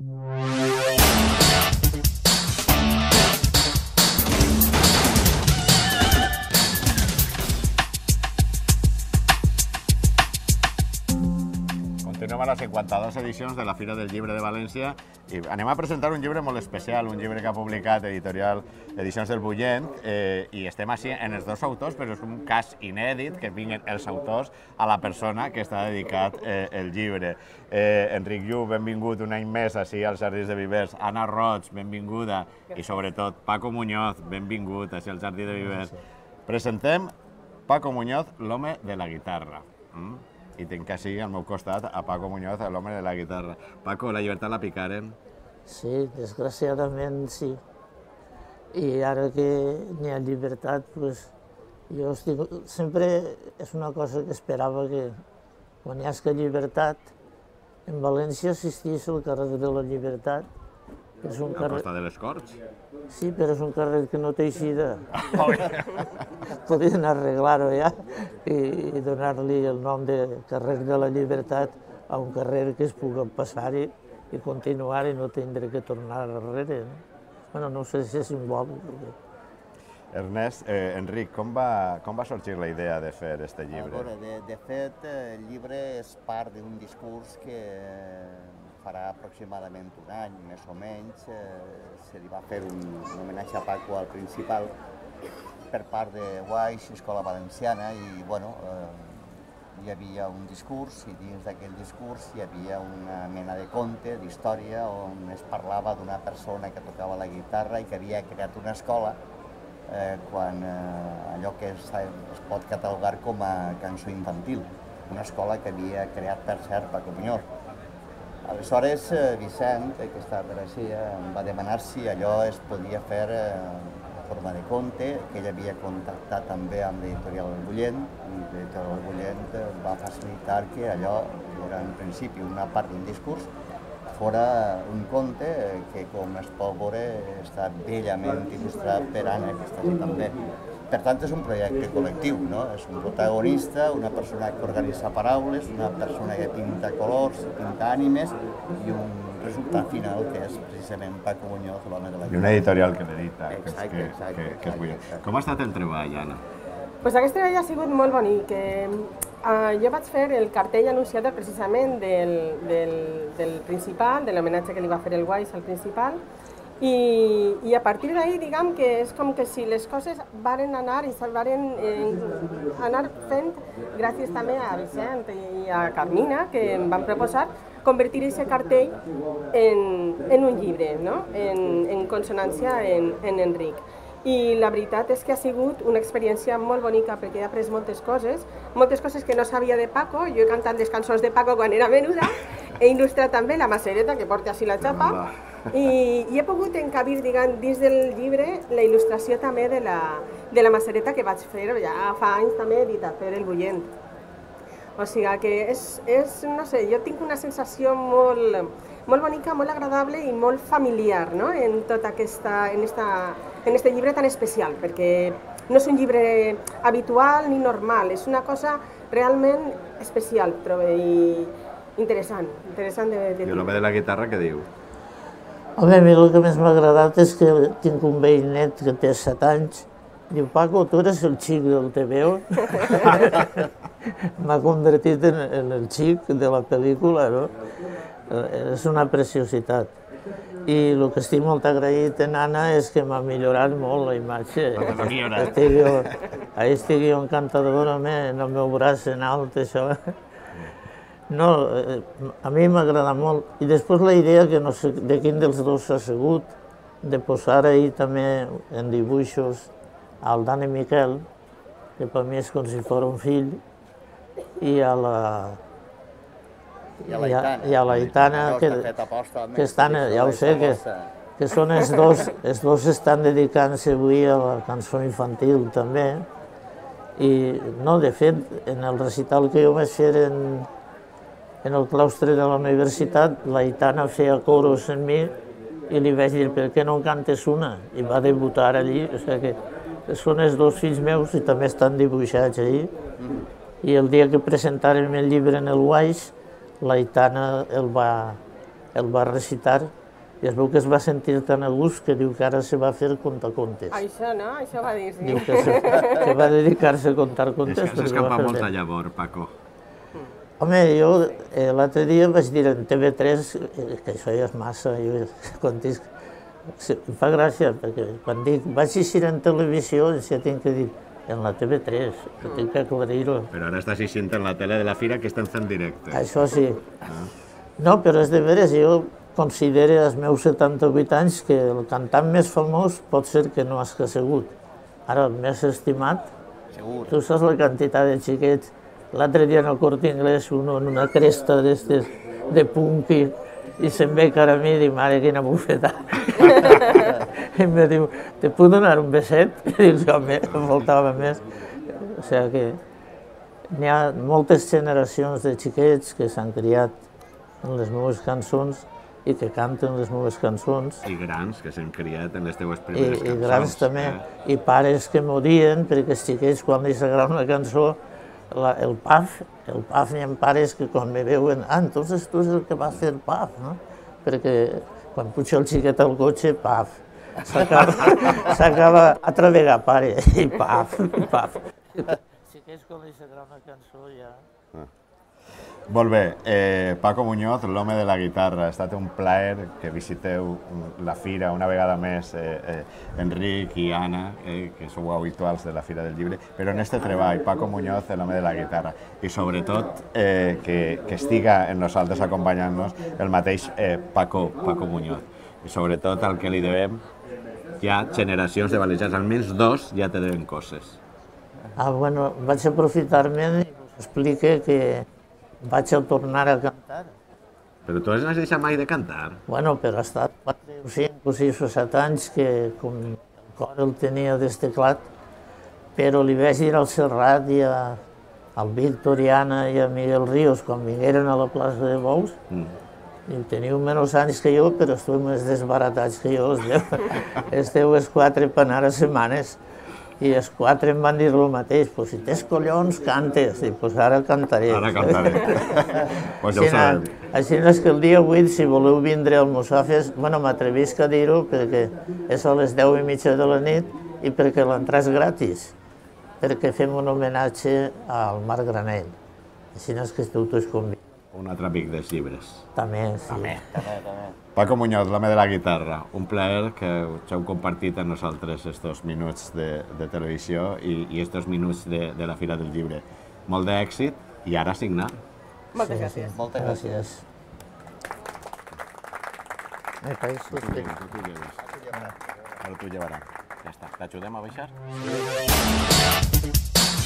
Continuem a les 52 edicions de la Fira del Llibre de València i anem a presentar un llibre molt especial, un llibre que ha publicat editorial Edicions del Bullent, i estem així en els dos autors, però és un cas inèdit que vinguin els autors a la persona que està dedicat el llibre. Enric Lluch, benvingut un any més així als Jardins de Vivers. Anna Roig, benvinguda. I sobretot Paco Muñoz, benvingut així al Jardí de Vivers. Presentem Paco Muñoz, l'home de la guitarra. I tinc així al meu costat a Paco Muñoz, l'home de la guitarra. Paco, la llibertat la picaren? Sí, desgraciadament sí. I ara que n'hi ha llibertat, doncs, jo estic... Sempre és una cosa que esperava que quan hi hagi llibertat, en València existís el carrer de la Llibertat. Al costat de les Corts? Sí, però és un carrer que no té eixida. Podien arreglar-ho ja i donar-li el nom de carrer de la Llibertat a un carrer que es pugui passar-hi i continuar i no tindre que tornar darrere. Bueno, no sé si és simbòlic. Ernest, Enric, com va sorgir la idea de fer aquest llibre? De fet, el llibre és part d'un discurs que farà aproximadament un any, més o menys. Se li va fer un homenatge a Paco al Principal per part de Guaix, Escola Valenciana, i bueno, hi havia un discurs, i dins d'aquell discurs hi havia una mena de conte, d'història, on es parlava d'una persona que tocava la guitarra i que havia creat una escola quan allò que es pot catalogar com a cançó infantil, una escola que havia creat, per cert, Paco Muñoz. Aleshores, Vicent, que està per així, em va demanar si allò es podia fer en forma de conte, que ell havia contactat també amb l'editorial del Bullent, i l'editorial del Bullent va facilitar que allò era en principi una part d'un discurs, fora un conte que, com es pot veure, està bellament il·lustrat per Anna, que està aquí també. Per tant, és un projecte col·lectiu, no? És un protagonista, una persona que organitza paraules, una persona que pinta colors, pinta ànimes, i un resultat final que és precisament Paco Muñoz, l'home de la guitarra. I una editorial que l'edita, que és buida. Com ha estat el treball, Anna? Pues aquest treball ha sigut molt bonic. Jo vaig fer el cartell anunciador precisament del Principal, de l'homenatge que li va fer el Guaix al Principal, i a partir d'ahir, diguem que és com que si les coses varen anar i varen anar fent, gràcies també a Vicent i a Carmina, que em van proposar convertir aquest cartell en un llibre, no? En consonància en Enric. I la veritat és que ha sigut una experiència molt bonica perquè he après moltes coses que no sabia de Paco. Jo he cantat les cançons de Paco quan era menuda, he il·lustrat també la macereta que porta així la xapa, i he pogut encabir, diguem, dins del llibre la il·lustració també de la macereta que vaig fer ja fa anys també editat per el Bullent. O sigui que no sé, jo tinc una sensació molt bonica, molt agradable i molt familiar, no? En tot en este llibre tan especial, perquè no és un llibre habitual ni normal, és una cosa realment especial, trobo, i interessant de... I l'home de la guitarra què diu? Home, a mi el que més m'ha agradat és que tinc un veïnet que té 7 anys. Diu, Paco, tu eres el xic del TVO? M'ha convertit en el xic de la pel·lícula, no? És una preciositat. I el que estic molt agraït en Anna és que m'ha millorat molt la imatge. Ahí estic jo encantador, home, en el meu braç en alt, això. No, a mi m'agrada molt. I després la idea, que no sé de quin dels dos s'ha sigut, de posar ahí també en dibuixos al Dani Miquel, que per mi és com si fos un fill, i a la Aitana, que estan, ja ho sé, que són els dos estan dedicant-se avui a la cançó infantil també. I no, de fet, en el recital que jo vaig fer en el claustre de la universitat, l'Aitana feia coros en mi i li vaig dir, per què no en cantes una? I va debutar allí, o sigui que són els dos fills meus i també estan dibuixats allí. I el dia que presentàrem el llibre en el Guaix, l'Aitana el va el va recitar i es veu que es va sentir tan a gust que diu que ara se va fer contacontes. Això, no? Això va dir, sí. Diu que va dedicar-se a contar contes. És que s'escapa molta llavor, Paco. Home, jo l'altre dia vaig dir en TV3 que això ja és massa, jo quan dic, em fa gràcia, perquè quan dic vaig eixir en televisió, ja tinc que dir en la TV3, que tinc que aclarir-ho. Però ara estàs eixint en la tele de la fira que estem fent directe. Això sí. No, però és de veres, jo considero als meus 78 anys que el cantant més famós pot ser que no has sigut. Ara, el més estimat, tu saps la quantitat de xiquets. L'altre dia en el Corte Inglés, uno en una cresta d'estes de punk i se'm ve cara a mi i diu, mare, quina bufeta. I em diu, te puc donar un beset? I dic, home, em faltava més. O sigui que n'hi ha moltes generacions de xiquets que s'han criat en les meves cançons i que canten les meves cançons. I grans, que s'han criat en les teves primeres cançons. I grans també, i pares que m'odien perquè els xiquets quan li s'agrada una cançó, el PAF n'hi ha pares que quan me veuen, entonces tu és el que vas fer el PAF, no? Perquè quan puja el xiquet al cotxe, PAF. S'acaba altra vegada, pare, i PAF, i PAF. Xiquets quan li s'agrada una cançó ja... Molt bé, Paco Muñoz, l'home de la guitarra, ha estat un plaer que visiteu la fira una vegada més, Enric i Anna, que sou habituals de la Fira del Llibre, però en este treball, Paco Muñoz, l'home de la guitarra, i sobretot que estiga en nosaltres acompanyant-nos el mateix Paco Muñoz, i sobretot el que li devem, hi ha generacions de valencians, almenys dos ja te deuen coses. Bueno, vaig aprofitar-me i us explique que vaig a tornar a cantar. Però tu no has deixat mai de cantar? Bueno, però ha estat 4 o 5 o 6 o 7 anys que com el cor el tenia desteclat, però li vaig dir al Serrat i al Víctor i Anna i a Miguel Ríos quan vingueren a la plaça de Bous, i teniu menys anys que jo, però esteu més desbaratats que jo, esteu els 4 per anar a setmanes. I els 4 em van dir el mateix, si tens collons, cantes. I ara cantaré. Ara cantaré. Pues ja ho sabem. Així és que el dia 8, si voleu vindre al Musafes, m'atrevisc a dir-ho perquè és a les 10:30 de la nit i perquè l'entrada és gratis, perquè fem un homenatge al Marc Granell. Així és que esteu tots convidats. Un altre amic dels llibres. També, sí. També. Paco Muñoz, l'home de la guitarra, un plaer que us heu compartit amb nosaltres estos minuts de televisió i estos minuts de la Fira del Llibre. Molt d'èxit i ara signar. Moltes gràcies. Moltes gràcies. Ara t'ho llevarà. Ja està. T'ajudem a baixar?